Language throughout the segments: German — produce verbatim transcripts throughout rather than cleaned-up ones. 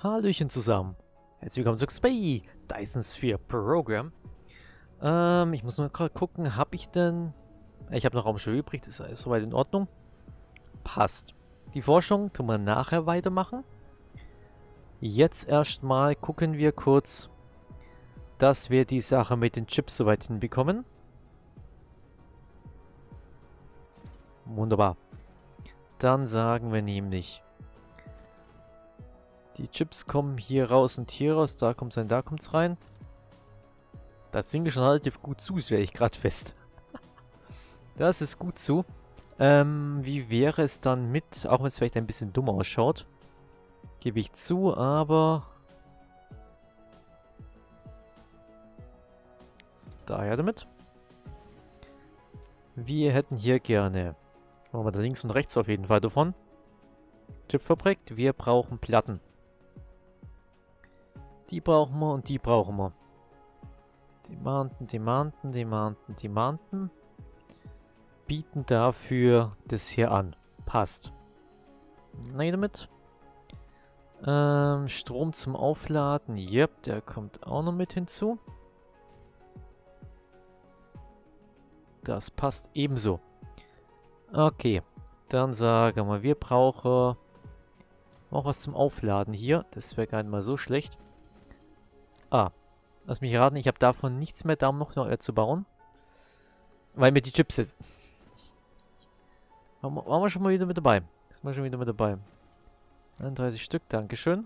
Hallöchen zusammen. Herzlich willkommen zurück bei Dyson Sphere Program. Ähm, ich muss nur gerade gucken, habe ich denn... Ich habe noch Raumschiff übrig, das ist alles soweit in Ordnung. Passt. Die Forschung tun wir nachher weitermachen. Jetzt erstmal gucken wir kurz, dass wir die Sache mit den Chips soweit hinbekommen. Wunderbar. Dann sagen wir nämlich... Die Chips kommen hier raus und hier raus. Da kommt es rein, da kommt es rein. Das Ding ist schon relativ gut zu, stelle ich gerade fest. Das ist gut zu. Ähm, wie wäre es dann mit, auch wenn es vielleicht ein bisschen dumm ausschaut, gebe ich zu, aber... Daher damit. Wir hätten hier gerne... Machen wir da links und rechts auf jeden Fall davon. Chipfabrik, wir brauchen Platten. Die brauchen wir und die brauchen wir. Demanten, Demanten, Demanten, Demanten. Bieten dafür das hier an. Passt. Nein damit. Ähm, Strom zum Aufladen. Yep, der kommt auch noch mit hinzu. Das passt ebenso. Okay. Dann sagen wir, wir brauchen auch was zum Aufladen hier. Das wäre gar nicht mal so schlecht. Ah, lass mich raten, ich habe davon nichts mehr, da noch, noch äh, zu bauen. Weil mir die Chips jetzt... Waren wir, waren wir schon mal wieder mit dabei. Ist mal schon wieder mit dabei. einunddreißig Stück, dankeschön.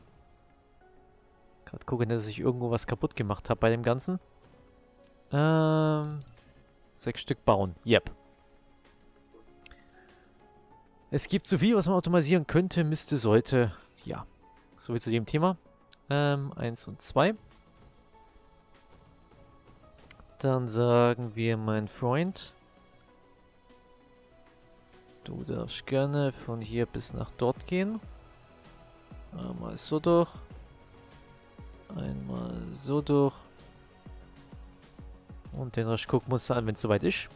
Gerade gucken, dass ich irgendwo was kaputt gemacht habe bei dem Ganzen. Ähm... Sechs Stück bauen. Yep. Es gibt so viel, was man automatisieren könnte, müsste, sollte. Ja. Soviel zu dem Thema. Ähm, eins und zwei. Dann sagen wir, mein Freund. Du darfst gerne von hier bis nach dort gehen. Einmal so durch. Einmal so durch. Und den Rest gucken wir uns an, wenn es soweit ist.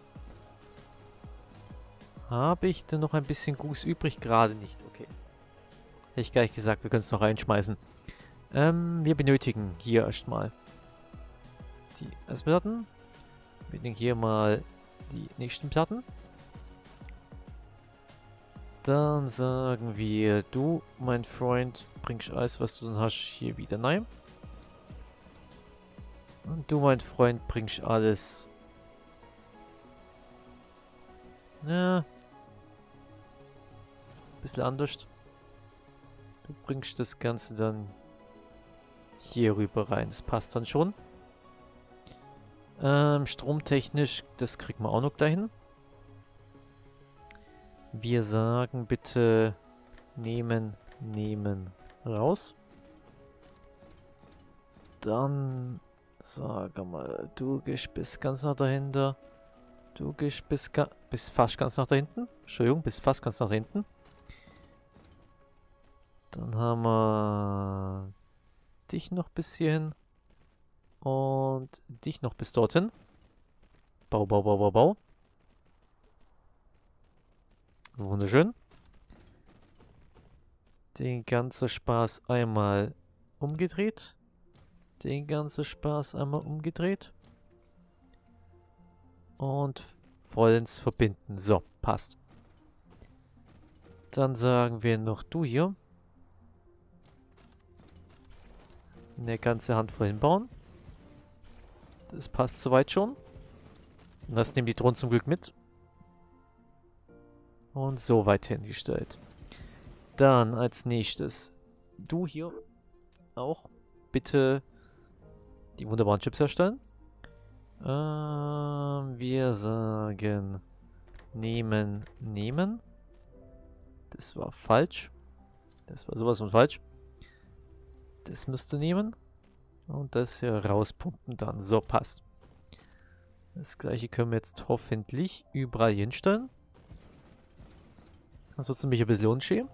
Habe ich denn noch ein bisschen Guss übrig? Gerade nicht, okay. Hätte ich gleich gesagt, wir können es noch reinschmeißen. Ähm, wir benötigen hier erstmal die Eisplatten. Wir nehmen hier mal die nächsten Platten. Dann sagen wir, du, mein Freund, bringst alles, was du dann hast, hier wieder rein. Und du, mein Freund, bringst alles... Ja... Bisschen anders. Du bringst das Ganze dann hier rüber rein. Das passt dann schon. Ähm, stromtechnisch, das kriegen wir auch noch dahin. Wir sagen bitte nehmen, nehmen, raus. Dann sag mal, du gehst bis ganz nach dahinter. Du gehst bis, bis fast ganz nach da hinten. Entschuldigung, bis fast ganz nach hinten. Dann haben wir dich noch bis hierhin. Und dich noch bis dorthin. Bau, bau, bau, bau, bau. Wunderschön. Den ganzen Spaß einmal umgedreht. Den ganzen Spaß einmal umgedreht. Und vollends verbinden. So, passt. Dann sagen wir noch du hier. Eine ganze Handvoll hinbauen. Das passt soweit schon. Und das nehmen die Drohnen zum Glück mit. Und so weit hingestellt. Dann als nächstes. Du hier auch bitte die wunderbaren Chips herstellen. Ähm, wir sagen nehmen, nehmen. Das war falsch. Das war sowas von falsch. Das müsste nehmen. Und das hier rauspumpen dann. So, passt. Das gleiche können wir jetzt hoffentlich überall hinstellen. Ansonsten bin ich ein bisschen unschön.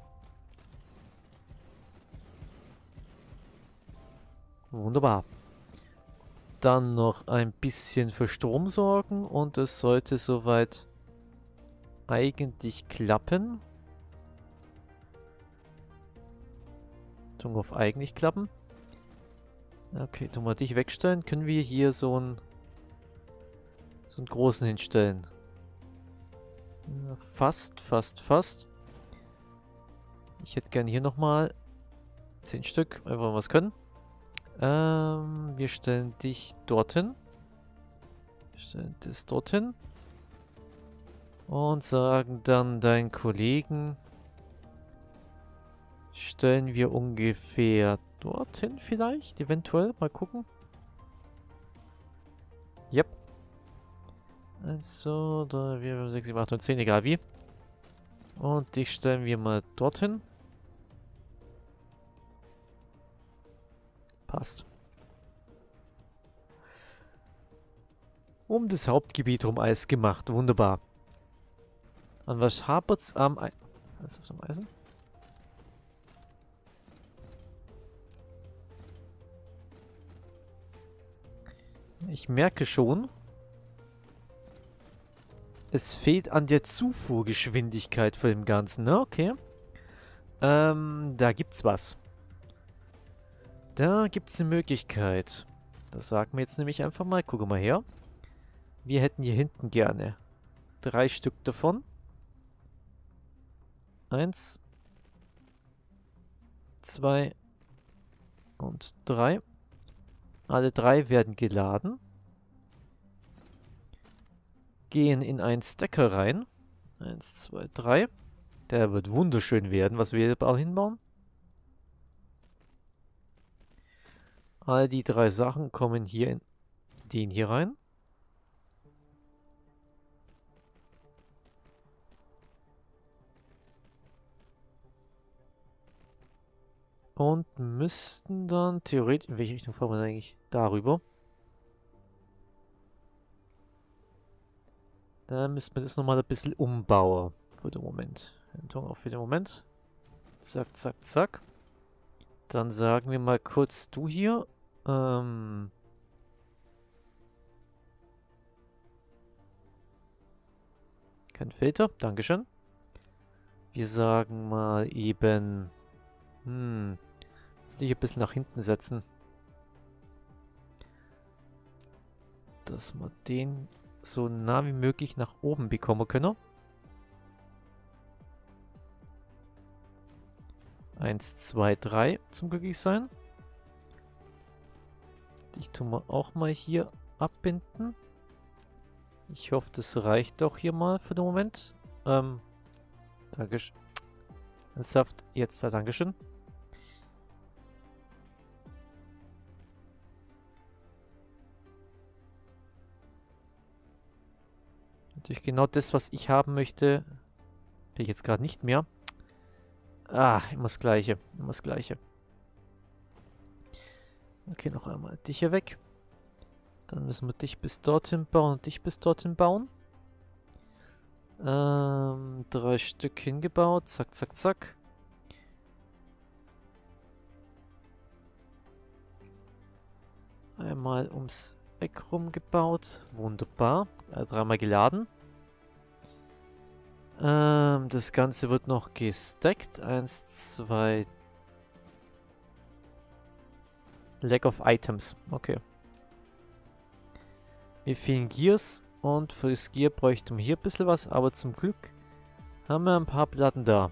Wunderbar. Dann noch ein bisschen für Strom sorgen und es sollte soweit eigentlich klappen. Tun auf eigentlich klappen. Okay, tun wir dich wegstellen. Können wir hier so einen so einen großen hinstellen? Ja, fast, fast, fast. Ich hätte gerne hier nochmal zehn Stück, einfach mal was können. Ähm, wir stellen dich dorthin. Wir stellen das dorthin. Und sagen dann deinen Kollegen, stellen wir ungefähr dorthin vielleicht, eventuell, mal gucken. Yep. eins, zwei, drei, vier, fünf, sechs, sieben, acht, neun, zehn, egal wie. Und dich stellen wir mal dorthin. Passt. Um das Hauptgebiet rum Eis gemacht, wunderbar. An was hapert's am Eisen? Was ist am Eisen? Ich merke schon, es fehlt an der Zufuhrgeschwindigkeit für dem Ganzen, ne? Okay. Ähm, da gibt's was. Da gibt's eine Möglichkeit. Das sagen wir jetzt nämlich einfach mal. Gucke mal her. Wir hätten hier hinten gerne drei Stück davon. Eins, zwei und drei. Alle drei werden geladen. Gehen in einen Stacker rein. Eins, zwei, drei. Der wird wunderschön werden, was wir hier hinbauen. All die drei Sachen kommen hier in den hier rein. Und müssten dann theoretisch... In welche Richtung fahren wir denn eigentlich? Darüber. Da müssten wir das nochmal ein bisschen umbauen. Für den Moment. Änderung auch für den Moment. Zack, zack, zack. Dann sagen wir mal kurz, du hier. Ähm... Kein Filter, dankeschön. Wir sagen mal eben... Hm... Muss dich ein bisschen nach hinten setzen. Dass wir den so nah wie möglich nach oben bekommen können. Eins, zwei, drei zum glücklich sein. Dich tun wir auch mal hier abbinden. Ich hoffe, das reicht doch hier mal für den Moment. Ähm, Dankeschön. Ernsthaft, jetzt da, Dankeschön. Natürlich genau das, was ich haben möchte. Bin ich jetzt gerade nicht mehr. Ah, immer das Gleiche. Immer das Gleiche. Okay, noch einmal dich hier weg. Dann müssen wir dich bis dorthin bauen und dich bis dorthin bauen. Ähm, drei Stück hingebaut. Zack, zack, zack. Einmal ums Eck rum gebaut. Wunderbar. Äh, dreimal geladen. Ähm, das Ganze wird noch gestackt. Eins, zwei. Lack of Items. Okay. Mir fehlen Gears. Und für das Gear bräuchten wir hier ein bisschen was. Aber zum Glück haben wir ein paar Platten da.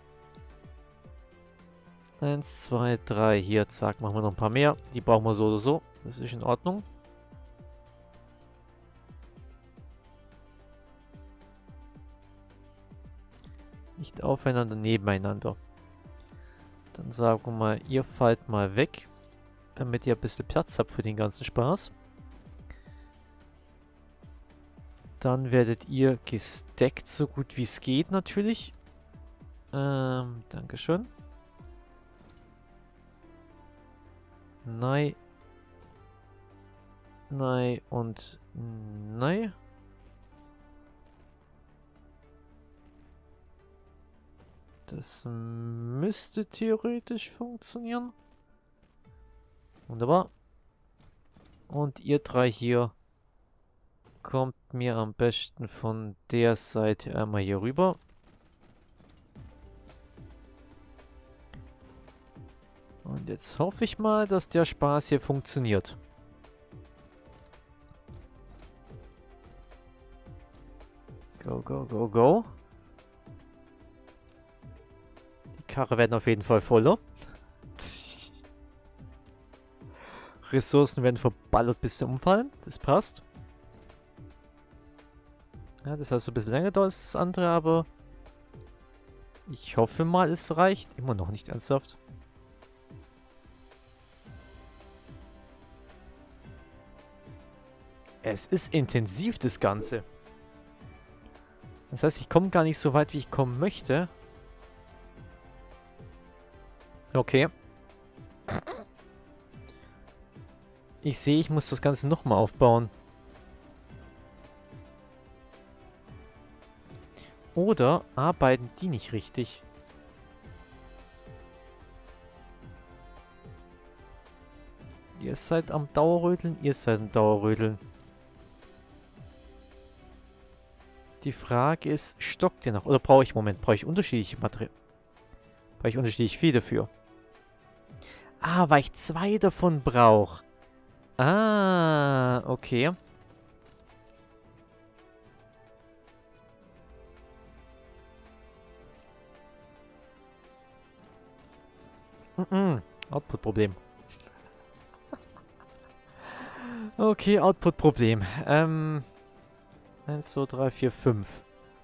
Eins, zwei, drei. Hier, zack, machen wir noch ein paar mehr. Die brauchen wir so oder so. Das ist in Ordnung. Nicht aufeinander, nebeneinander. Dann sagen wir mal, ihr fallt mal weg. Damit ihr ein bisschen Platz habt für den ganzen Spaß. Dann werdet ihr gestackt, so gut wie es geht natürlich. Ähm, Dankeschön. Nein. Nein und nein. Das müsste theoretisch funktionieren. Wunderbar. Und ihr drei hier kommt mir am besten von der Seite einmal hier rüber. Und jetzt hoffe ich mal, dass der Spaß hier funktioniert. Go, go, go, go. Die Karre werden auf jeden Fall voller. Ressourcen werden verballert bis zum Umfallen. Das passt. Ja, das hat so ein bisschen länger dauert als das andere, aber ich hoffe mal, es reicht. Immer noch nicht ernsthaft. Es ist intensiv, das Ganze. Das heißt, ich komme gar nicht so weit, wie ich kommen möchte. Okay. Ich sehe, ich muss das Ganze nochmal aufbauen. Oder arbeiten die nicht richtig? Ihr seid am Dauerrödeln, ihr seid am Dauerrödeln. Die Frage ist, stockt ihr noch? Oder brauche ich, Moment, brauche ich unterschiedliche Materialien? Brauche ich unterschiedlich viel dafür? Ah, weil ich zwei davon brauche. Ah, okay. Mm-mm. Output-Problem. Okay, Output-Problem. Ähm... eins, zwei, drei, vier, fünf.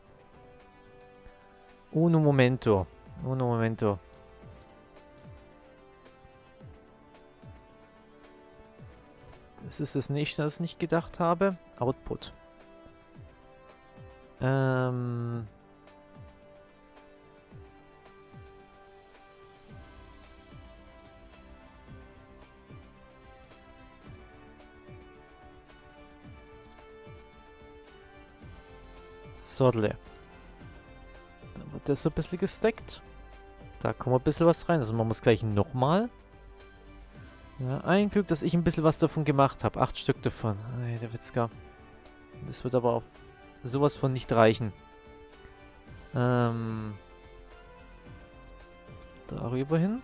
Uno momento. Uno momento. Das ist das nächste, das ich nicht gedacht habe. Output. Ähm... Sodle. Dann wird das so ein bisschen gesteckt. Da kommt ein bisschen was rein. Also man muss gleich nochmal. Ja, ein Glück, dass ich ein bisschen was davon gemacht habe. Acht Stück davon. Ay, der Witzka. Das wird aber auch sowas von nicht reichen. Ähm... Darüber hin.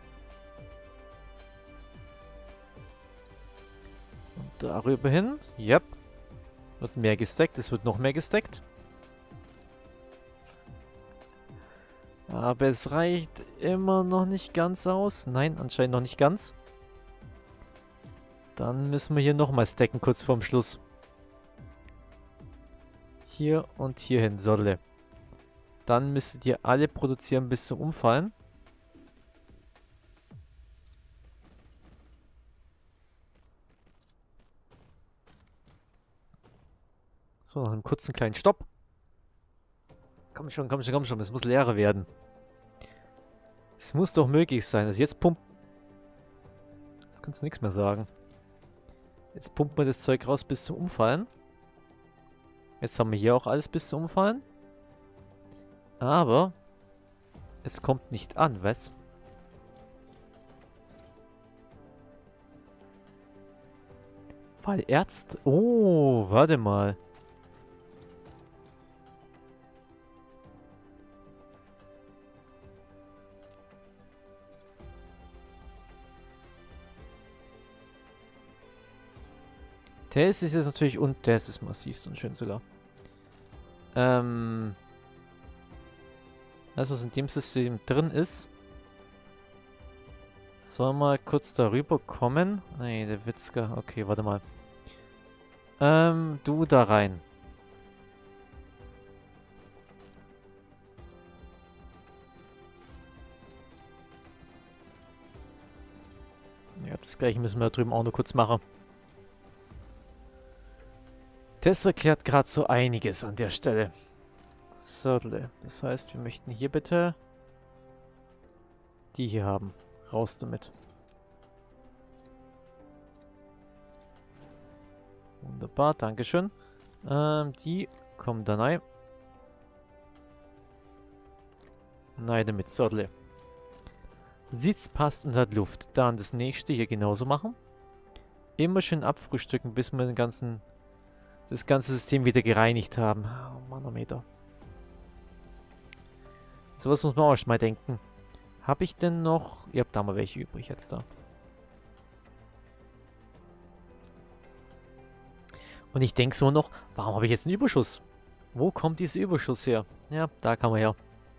Und darüber hin. Yep. Wird mehr gesteckt. Es wird noch mehr gesteckt. Aber es reicht immer noch nicht ganz aus. Nein, anscheinend noch nicht ganz. Dann müssen wir hier nochmal stacken, kurz vorm Schluss. Hier und hier hin, Sodle. Dann müsstet ihr alle produzieren bis zum Umfallen. So, noch einen kurzen kleinen Stopp. Komm schon, komm schon, komm schon. Es muss leerer werden. Es muss doch möglich sein. Also jetzt pumpt... Jetzt kannst du nichts mehr sagen. Jetzt pumpt man das Zeug raus bis zum Umfallen. Jetzt haben wir hier auch alles bis zum Umfallen. Aber... Es kommt nicht an, was? Weil Ärzte... Oh, warte mal. Das ist jetzt natürlich... Und das ist massiv und schön sogar. Ähm... Das, was in dem System drin ist. Soll mal kurz darüber kommen. Nee, der Witzka. Okay, warte mal. Ähm, du da rein. Ja, das gleiche müssen wir da drüben auch noch kurz machen. Das erklärt gerade so einiges an der Stelle. So, das heißt, wir möchten hier bitte die hier haben. Raus damit. Wunderbar, dankeschön. Ähm, die kommen da rein. Nein, damit, Sodle. Sitz passt und hat Luft. Dann das nächste hier genauso machen. Immer schön abfrühstücken, bis wir den ganzen, das ganze System wieder gereinigt haben. Oh, Manometer. Sowas muss man auch schon mal denken. Habe ich denn noch... Ihr habt da mal welche übrig jetzt da. Und ich denke so noch, warum habe ich jetzt einen Überschuss? Wo kommt dieser Überschuss her? Ja, da kann man her.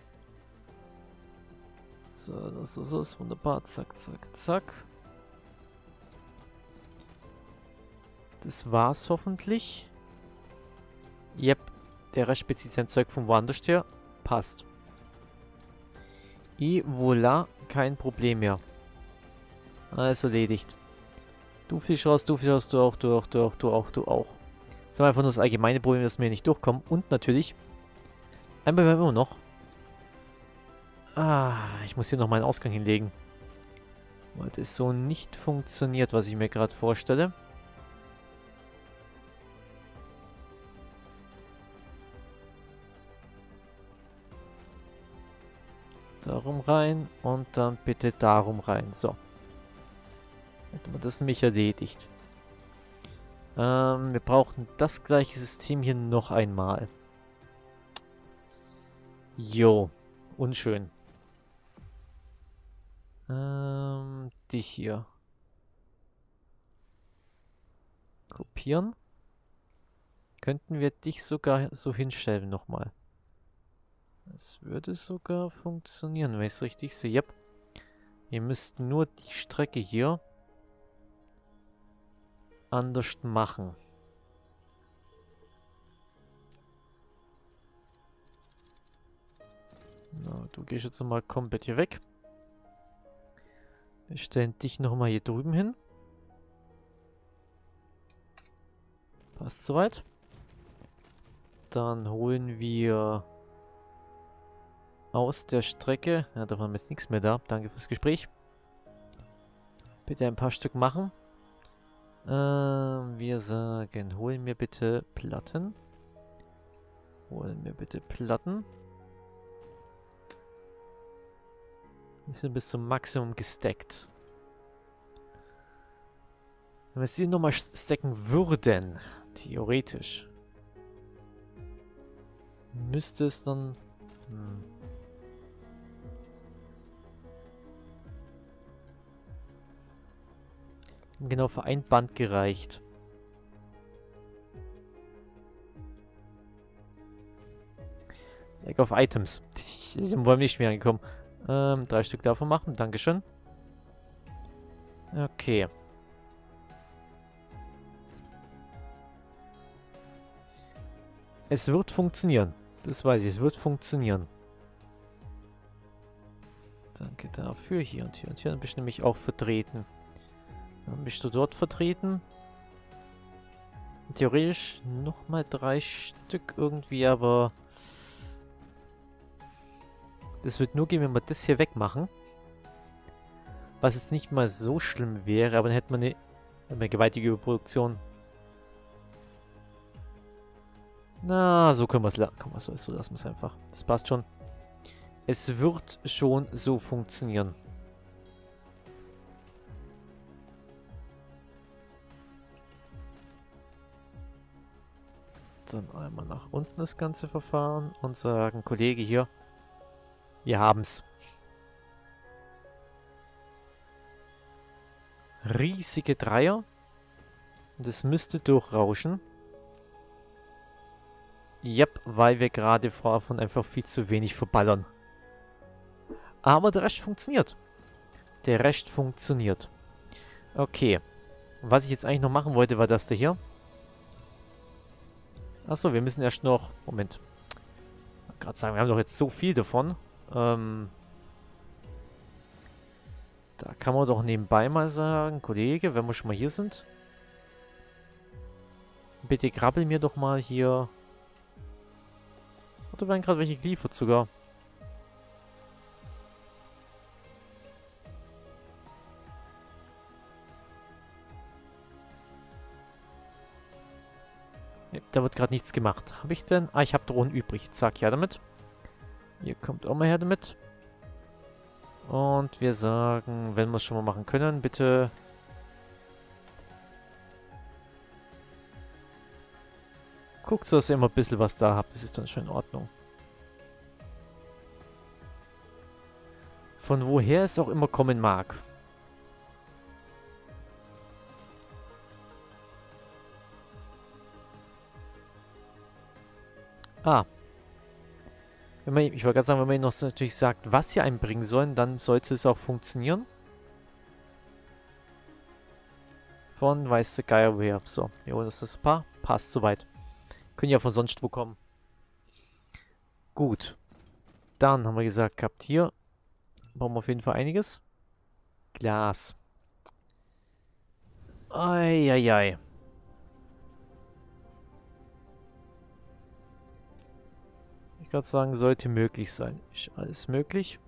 So, das ist es. Wunderbar. Zack, zack, zack. Das war's hoffentlich. Yep. Der Rest bezieht sein Zeug von woanders her. Passt. Et voilà. Kein Problem mehr. Alles erledigt. Du fliegst raus, du fliegst raus, du auch, du auch, du auch, du auch, du auch. Das ist einfach nur das allgemeine Problem, dass wir nicht durchkommen. Und natürlich, ein Problem immer noch. Ah, ich muss hier noch meinen Ausgang hinlegen. Weil das so nicht funktioniert, was ich mir gerade vorstelle. Darum rein und dann bitte darum rein. So. Hätten wir das nämlich erledigt. Ähm, wir brauchen das gleiche System hier noch einmal. Jo. Unschön. Ähm, dich hier. Kopieren. Könnten wir dich sogar so hinstellen nochmal. Das würde sogar funktionieren, wenn ich es richtig sehe. Yep. Wir müssten nur die Strecke hier anders machen. Na, du gehst jetzt mal komplett hier weg. Wir stellen dich nochmal hier drüben hin. Passt soweit. Dann holen wir aus der Strecke. Ja, da haben wir jetzt nichts mehr da. Danke fürs Gespräch. Bitte ein paar Stück machen. Ähm, wir sagen, holen mir bitte Platten. Holen mir bitte Platten. Die sind bis zum Maximum gestackt. Wenn wir sie nochmal stacken würden, theoretisch, müsste es dann... Hm. Genau, für ein Band gereicht. Leg auf Items. Ich bin wohl nicht mehr angekommen. Ähm, drei Stück davon machen. Dankeschön. Okay. Es wird funktionieren. Das weiß ich. Es wird funktionieren. Danke dafür. Hier und hier und hier. Dann bist du nämlich auch vertreten. Dann bist du dort vertreten. Theoretisch nochmal drei Stück irgendwie, aber... Das wird nur gehen, wenn wir das hier wegmachen. Was jetzt nicht mal so schlimm wäre, aber dann hätte man eine, eine gewaltige Überproduktion. Na, so können wir es lassen. Komm, so, so lassen wir es einfach. Das passt schon. Es wird schon so funktionieren. Dann einmal nach unten das ganze Verfahren und sagen, Kollege hier, wir haben's. Riesige Dreier. Das müsste durchrauschen. Yep, weil wir gerade davon einfach viel zu wenig verballern. Aber der Rest funktioniert. Der Rest funktioniert. Okay. Was ich jetzt eigentlich noch machen wollte, war das da hier. Achso, wir müssen erst noch... Moment. Ich wollte gerade sagen, wir haben doch jetzt so viel davon. Ähm... Da kann man doch nebenbei mal sagen, Kollege, wenn wir schon mal hier sind. Bitte krabbel mir doch mal hier... Oder werden gerade welche geliefert sogar. Ne, da wird gerade nichts gemacht. Habe ich denn? Ah, ich habe Drohnen übrig. Zack, ja damit. Ihr kommt auch mal her damit. Und wir sagen, wenn wir es schon mal machen können, bitte... Guckt, dass ihr immer ein bisschen was da habt. Das ist dann schon in Ordnung. Von woher es auch immer kommen mag. Ah. Wenn man, ich wollte gerade sagen, wenn man ihnen noch natürlich sagt, was sie einbringen sollen, dann sollte es auch funktionieren. Von weiß der Geier woher. So, wir holen uns das Paar. Passt soweit. Können ja von sonst wo kommen. Gut. Dann haben wir gesagt gehabt, hier brauchen wir auf jeden Fall einiges. Glas. Eieiei. Ich gerade sagen, sollte möglich sein. Ist alles möglich.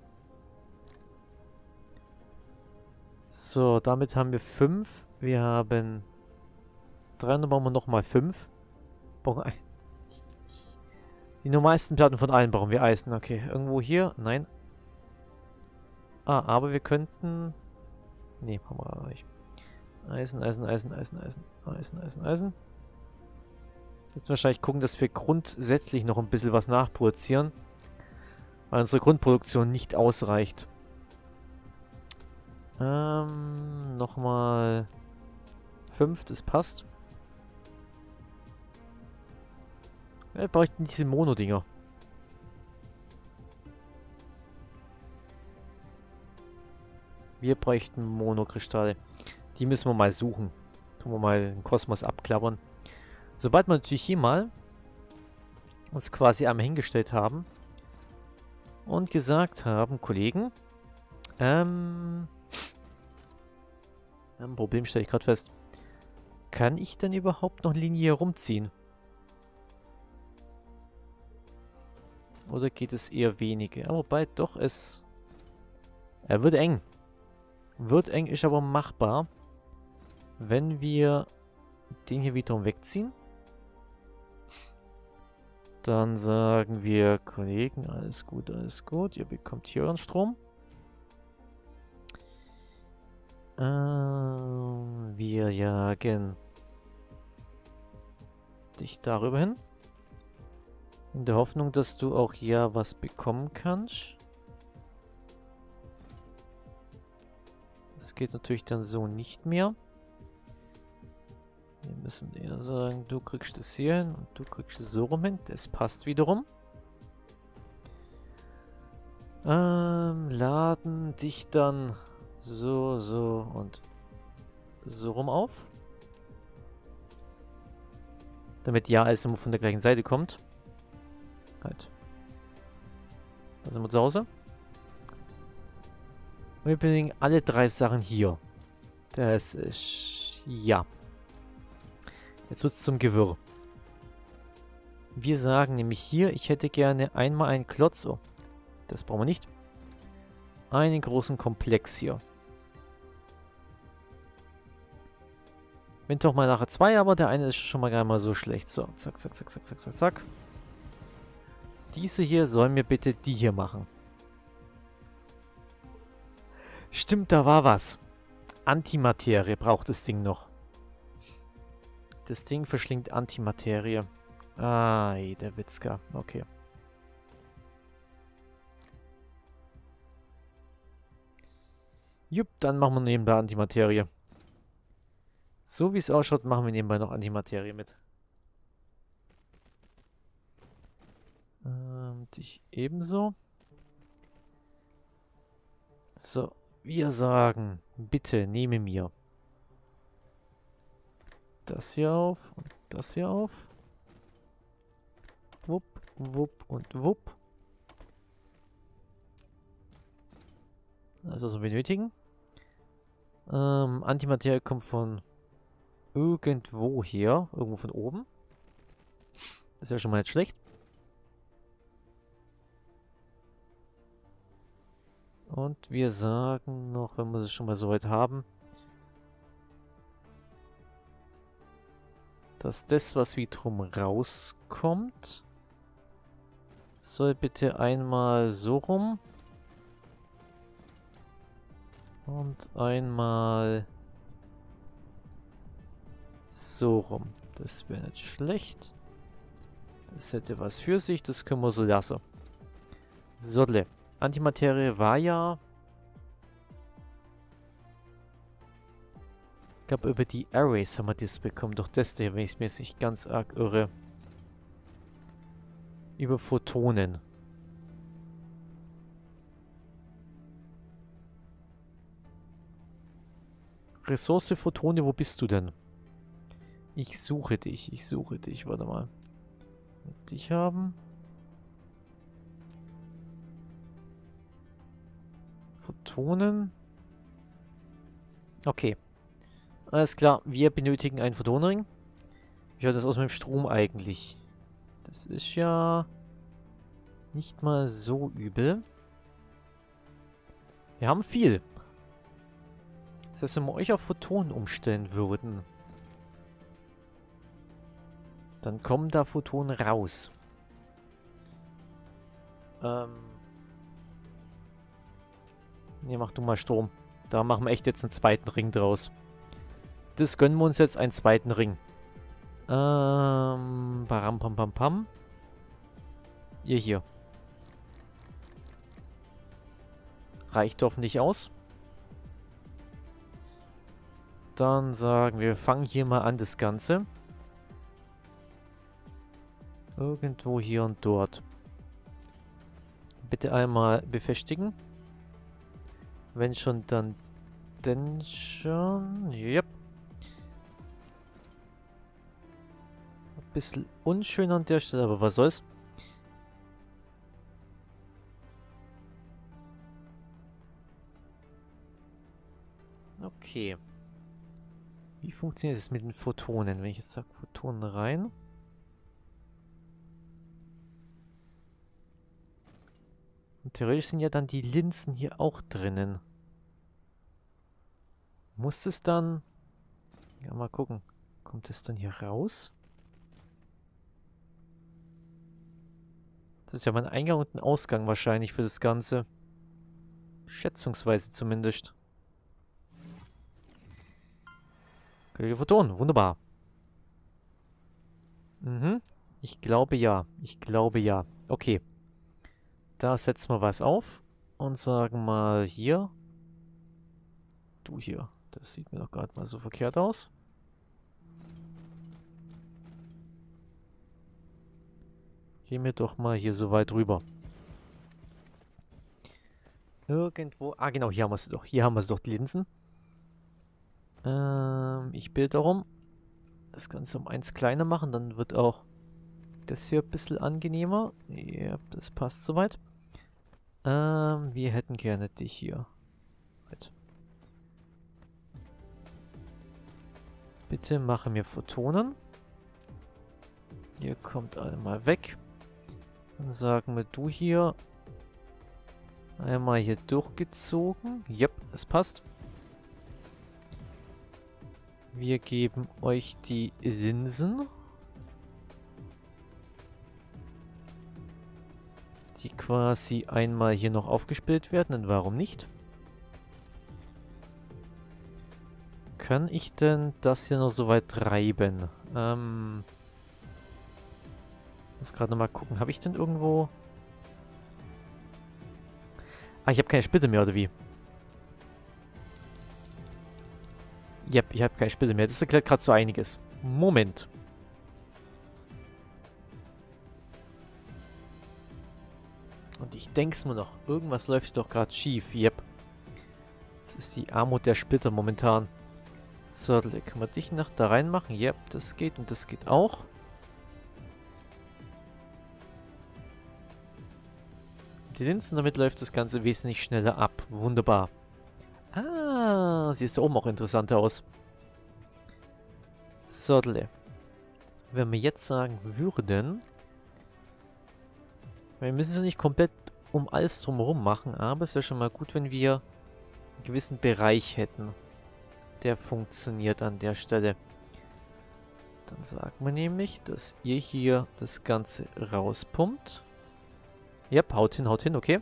So, damit haben wir fünf. Wir haben drei, dann brauchen wir nochmal fünf. Brauchen ein. Die normalsten Platten von allen brauchen wir Eisen. Okay, irgendwo hier? Nein. Ah, aber wir könnten... Nee, haben wir gar nicht. Eisen, Eisen, Eisen, Eisen, Eisen, Eisen, Eisen, Eisen. Müssen wahrscheinlich gucken, dass wir grundsätzlich noch ein bisschen was nachproduzieren. Weil unsere Grundproduktion nicht ausreicht. Ähm, nochmal fünf, das passt. Wir bräuchten diese Mono-Dinger. Wir bräuchten Monokristalle. Die müssen wir mal suchen. Tun wir mal den Kosmos abklappern. Sobald wir natürlich hier mal uns quasi einmal hingestellt haben und gesagt haben, Kollegen, ähm, ein Problem stelle ich gerade fest. Kann ich denn überhaupt noch Linie herumziehen? Oder geht es eher wenige? Aber wobei doch es... Er wird eng. Wird eng, ist aber machbar. Wenn wir den hier wiederum wegziehen. Dann sagen wir, Kollegen, alles gut, alles gut. Ihr bekommt hier euren Strom. Ähm, wir jagen dich darüber hin. In der Hoffnung, dass du auch hier was bekommen kannst. Das geht natürlich dann so nicht mehr. Wir müssen eher sagen, du kriegst es hier hin und du kriegst es so rum hin. Das passt wiederum. Ähm, laden dich dann so, so und so rum auf. Damit ja alles immer von der gleichen Seite kommt. Halt. Da sind wir zu Hause. Und wir bringen alle drei Sachen hier. Das ist... Ja. Jetzt wird es zum Gewirr. Wir sagen nämlich hier, ich hätte gerne einmal einen Klotz. Oh, das brauchen wir nicht. Einen großen Komplex hier. Wenn doch mal nachher zwei, aber der eine ist schon mal gar nicht mal so schlecht. So, zack, zack, zack, zack, zack, zack, zack. Diese hier sollen mir bitte die hier machen. Stimmt, da war was. Antimaterie braucht das Ding noch. Das Ding verschlingt Antimaterie. Ah, der Witzka. Okay. Jupp, dann machen wir nebenbei Antimaterie. So wie es ausschaut, machen wir nebenbei noch Antimaterie mit. Ähm, dich ebenso. So, wir sagen, bitte nehme mir das hier auf und das hier auf. Wupp, wupp und wupp. Das also benötigen. Ähm, Antimaterie kommt von irgendwo her. Irgendwo von oben. Das ist ja schon mal nicht schlecht. Und wir sagen noch, wenn wir es schon mal so weit haben, dass das, was wie drum rauskommt, soll bitte einmal so rum und einmal so rum. Das wäre nicht schlecht. Das hätte was für sich, das können wir so lassen. Sodle. Antimaterie war ja... Ich glaube, über die Arrays haben wir das bekommen. Doch das hier, wenn ich es mir jetzt nicht ganz arg irre. Über Photonen. Ressource Photone, wo bist du denn? Ich suche dich, ich suche dich. Warte mal. Dich haben. Photonen. Okay. Alles klar, wir benötigen einen Photonenring. Wie schaut das aus mit dem Strom eigentlich? Das ist ja nicht mal so übel. Wir haben viel. Das heißt, wenn wir euch auf Photonen umstellen würden, dann kommen da Photonen raus. Ähm. Ne, mach du mal Strom. Da machen wir echt jetzt einen zweiten Ring draus. Das gönnen wir uns jetzt, einen zweiten Ring. Ähm, baram pam pam pam. Ihr hier. Reicht hoffentlich aus. Dann sagen wir, wir fangen hier mal an, das Ganze. Irgendwo hier und dort. Bitte einmal befestigen. Wenn schon, dann denn schon. Yep. Ein bisschen unschön an der Stelle, aber was soll's. Okay. Wie funktioniert es mit den Photonen? Wenn ich jetzt sage, Photonen rein. Und theoretisch sind ja dann die Linsen hier auch drinnen. Muss es dann... Ja, mal gucken. Kommt es dann hier raus? Das ist ja mein Eingang und ein Ausgang wahrscheinlich für das Ganze. Schätzungsweise zumindest. Okay, Photonen, wunderbar. Mhm. Ich glaube ja. Ich glaube ja. Okay. Da setzen wir was auf. Und sagen mal hier. Du hier. Das sieht mir doch gerade mal so verkehrt aus. Gehen wir doch mal hier so weit rüber. Irgendwo. Ah, genau, hier haben wir es doch. Hier haben wir es doch, die Linsen. Ähm, ich bitte darum, das Ganze um eins kleiner machen. Dann wird auch das hier ein bisschen angenehmer. Ja, das passt soweit. Ähm, wir hätten gerne dich hier. Right. Bitte mache mir Photonen. Ihr kommt einmal weg. Dann sagen wir du hier. Einmal hier durchgezogen. Yep, es passt. Wir geben euch die Linsen. Die quasi einmal hier noch aufgespielt werden. Und warum nicht? Kann ich denn das hier noch so weit treiben? Ähm... Ich muss gerade nochmal gucken. Habe ich denn irgendwo... Ah, ich habe keine Splitte mehr, oder wie? Yep, ich habe keine Splitte mehr. Das erklärt gerade so einiges. Moment. Und ich denke es mir noch. Irgendwas läuft doch gerade schief. Yep. Das ist die Armut der Splitter momentan. So, können wir dich noch da reinmachen? Yep, das geht und das geht auch. Die Linsen, damit läuft das Ganze wesentlich schneller ab. Wunderbar. Ah, sieht da oben auch interessanter aus. So, wenn wir jetzt sagen würden, wir müssen es nicht komplett um alles drumherum machen, aber es wäre schon mal gut, wenn wir einen gewissen Bereich hätten, der funktioniert an der Stelle. Dann sagen wir nämlich, dass ihr hier das Ganze rauspumpt. Ja, haut hin, haut hin, okay.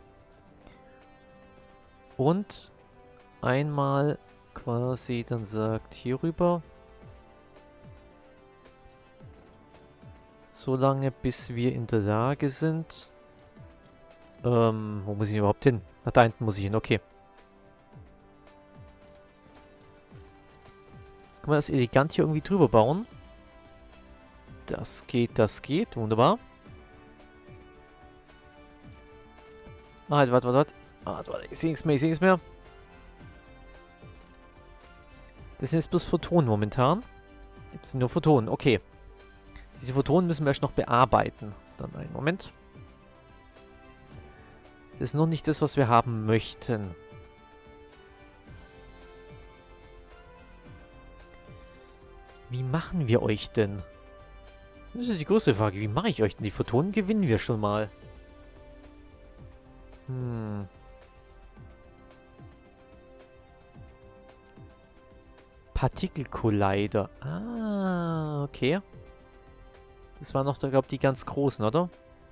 Und einmal quasi dann sagt hier rüber. So lange, bis wir in der Lage sind, Ähm, wo muss ich überhaupt hin? Nach da hinten muss ich hin, okay. Kann man das elegant hier irgendwie drüber bauen? Das geht, das geht. Wunderbar. Ah, halt, warte, warte, warte. Ah, warte, ich sehe nichts mehr, ich sehe nichts mehr. Das sind jetzt bloß Photonen momentan. Das sind nur Photonen, okay. Diese Photonen müssen wir erst noch bearbeiten. Dann einen Moment. Das ist noch nicht das, was wir haben möchten. Wie machen wir euch denn? Das ist die größte Frage. Wie mache ich euch denn? Die Photonen gewinnen wir schon mal. Hm. Partikel-Collider. Ah, okay. Das waren noch, glaube ich, die ganz großen, oder?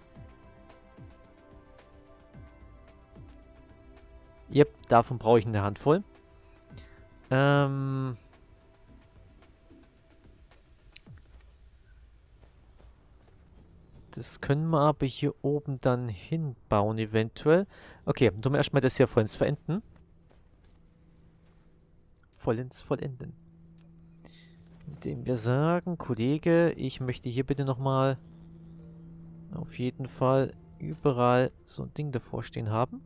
Yep, davon brauche ich eine Handvoll. Ähm... Das können wir aber hier oben dann hinbauen, eventuell. Okay, dann tun wir erstmal das hier vollends verenden. Vollends vollenden. Indem wir sagen, Kollege, ich möchte hier bitte nochmal auf jeden Fall überall so ein Ding davor stehen haben.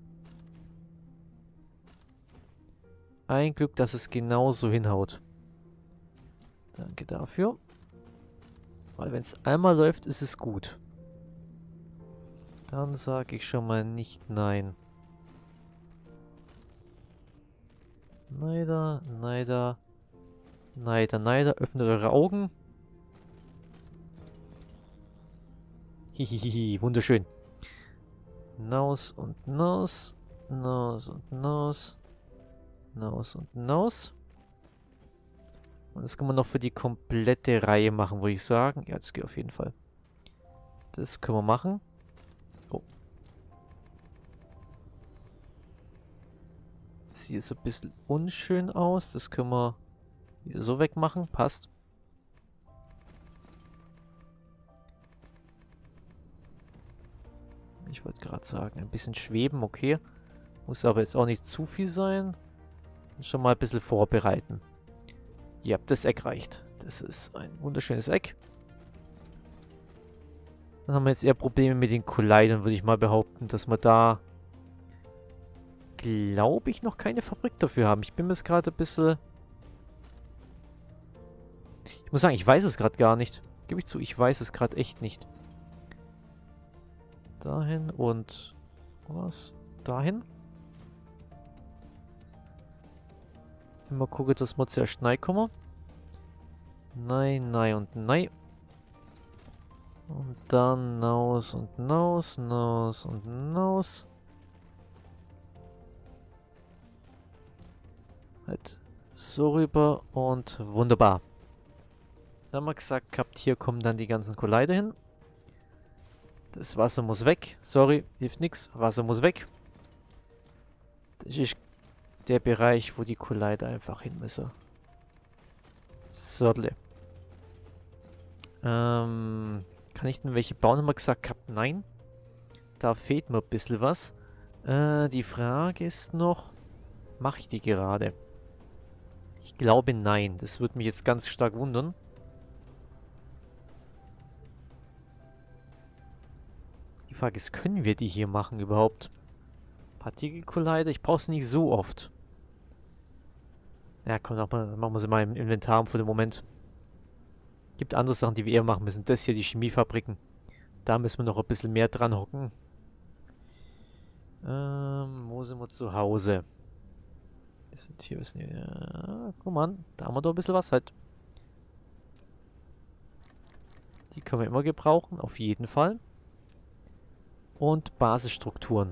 Ein Glück, dass es genauso hinhaut. Danke dafür. Weil wenn es einmal läuft, ist es gut. Dann sage ich schon mal nicht nein. Neider, neider, neider, neider. Öffnet eure Augen. Hihihihi, wunderschön. Naus und Naus. Naus und Naus. Naus und Naus. Und das kann man noch für die komplette Reihe machen, würde ich sagen. Ja, das geht auf jeden Fall. Das können wir machen. Oh. Das sieht jetzt ein bisschen unschön aus. Das können wir wieder so wegmachen. Passt. Ich wollte gerade sagen, ein bisschen schweben, okay. Muss aber jetzt auch nicht zu viel sein. Und schon mal ein bisschen vorbereiten. Ja, das Eck reicht. Das ist ein wunderschönes Eck. Dann haben wir jetzt eher Probleme mit den Collidern, würde ich mal behaupten, dass wir da, glaube ich, noch keine Fabrik dafür haben. Ich bin mir jetzt gerade ein bisschen... Ich muss sagen, ich weiß es gerade gar nicht. Gebe ich zu, ich weiß es gerade echt nicht. Dahin und... Was? Dahin? Mal gucken, dass wir zuerst rein kommen. Nein, nein und nein. Und dann naus und naus, naus und naus. Halt so rüber und wunderbar. Dann haben wir gesagt gehabt, hier kommen dann die ganzen Collider hin. Das Wasser muss weg. Sorry, hilft nichts. Wasser muss weg. Das ist der Bereich, wo die Collider einfach hin müssen. Sodle. Ähm, kann ich denn welche bauen? Haben wir gesagt gehabt, nein. Da fehlt mir ein bisschen was. Äh, die Frage ist noch, mache ich die gerade? Ich glaube nein. Das würde mich jetzt ganz stark wundern. Die Frage ist, können wir die hier machen überhaupt? Partikel-Collider, ich brauche es nicht so oft. Ja, komm, machen wir sie mal im Inventar für den Moment. Gibt andere Sachen, die wir eher machen müssen. Das hier, die Chemiefabriken. Da müssen wir noch ein bisschen mehr dran hocken. Ähm, wo sind wir zu Hause? Wir sind hier, wir sind hier. Ja, guck mal an, da haben wir doch ein bisschen was halt. Die können wir immer gebrauchen, auf jeden Fall. Und Basisstrukturen.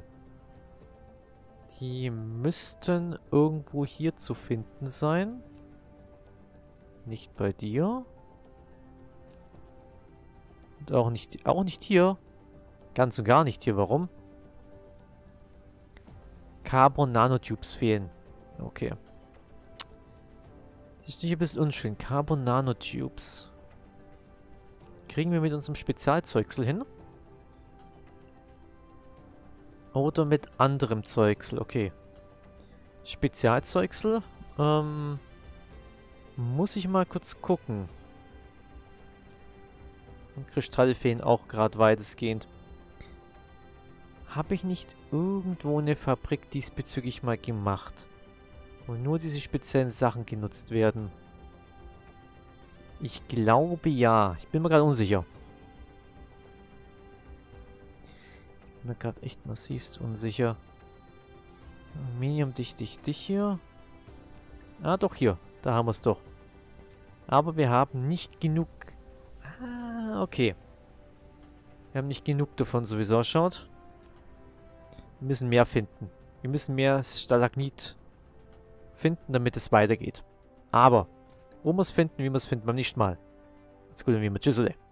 Die müssten irgendwo hier zu finden sein. Nicht bei dir. Und auch nicht, auch nicht hier. Ganz und gar nicht hier. Warum? Carbon Nanotubes fehlen. Okay. Das ist hier ein bisschen unschön. Carbon Nanotubes. Kriegen wir mit unserem Spezialzeugsel hin? Oder mit anderem Zeugsel, okay. Spezialzeugsel, ähm... muss ich mal kurz gucken. Und Kristalle fehlen auch gerade weitestgehend. Habe ich nicht irgendwo eine Fabrik diesbezüglich mal gemacht? Wo nur diese speziellen Sachen genutzt werden? Ich glaube ja. Ich bin mir gerade unsicher. Ich bin mir gerade echt massivst unsicher. Aluminium, dich, dich, dich hier. Ah, doch hier. Da haben wir es doch. Aber wir haben nicht genug... Ah, okay. Wir haben nicht genug davon, so wie es ausschaut. Wir müssen mehr finden. Wir müssen mehr Stalagnit finden, damit es weitergeht. Aber, wo wir es finden, wie wir es finden, beim nächsten Mal. Macht's gut und wie immer. Tschüss.